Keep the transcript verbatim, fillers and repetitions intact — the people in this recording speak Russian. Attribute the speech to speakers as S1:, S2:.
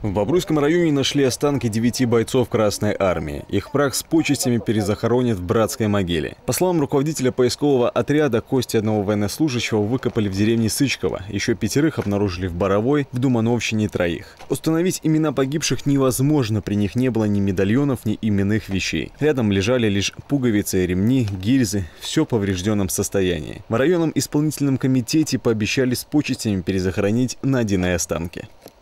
S1: В Бобруйском районе нашли останки девяти бойцов Красной Армии. Их прах с почестями перезахоронят в братской могиле. По словам руководителя поискового отряда, кости одного военнослужащего выкопали в деревне Сычково. Еще пятерых обнаружили в Боровой, в Думановщине троих. Установить имена погибших невозможно, при них не было ни медальонов, ни именных вещей. Рядом лежали лишь пуговицы, ремни, гильзы, все в поврежденном состоянии. В районном исполнительном комитете пообещали с почестями перезахоронить найденные останки.